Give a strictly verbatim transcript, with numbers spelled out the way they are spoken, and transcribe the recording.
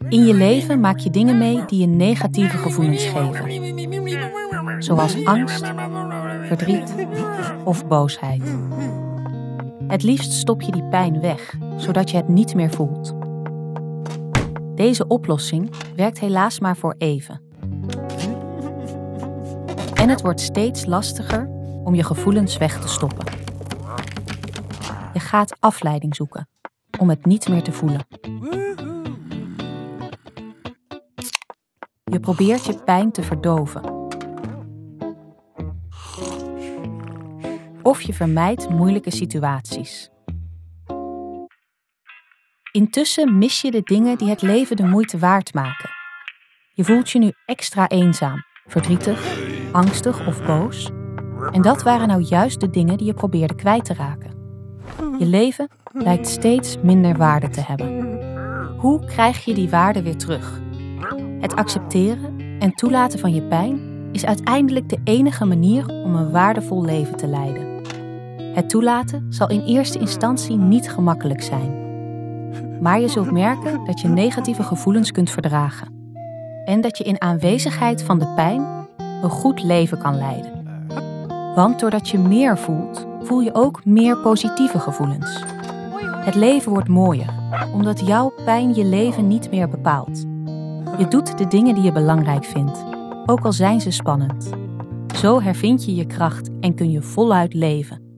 In je leven maak je dingen mee die je negatieve gevoelens geven. Zoals angst, verdriet of boosheid. Het liefst stop je die pijn weg, zodat je het niet meer voelt. Deze oplossing werkt helaas maar voor even. En het wordt steeds lastiger om je gevoelens weg te stoppen. Je gaat afleiding zoeken om het niet meer te voelen. Je probeert je pijn te verdoven. Of je vermijdt moeilijke situaties. Intussen mis je de dingen die het leven de moeite waard maken. Je voelt je nu extra eenzaam, verdrietig, angstig of boos. En dat waren nou juist de dingen die je probeerde kwijt te raken. Je leven lijkt steeds minder waarde te hebben. Hoe krijg je die waarde weer terug? Het accepteren en toelaten van je pijn is uiteindelijk de enige manier om een waardevol leven te leiden. Het toelaten zal in eerste instantie niet gemakkelijk zijn. Maar je zult merken dat je negatieve gevoelens kunt verdragen. En dat je in aanwezigheid van de pijn een goed leven kan leiden. Want doordat je meer voelt, voel je ook meer positieve gevoelens. Het leven wordt mooier, omdat jouw pijn je leven niet meer bepaalt. Je doet de dingen die je belangrijk vindt, ook al zijn ze spannend. Zo hervind je je kracht en kun je voluit leven.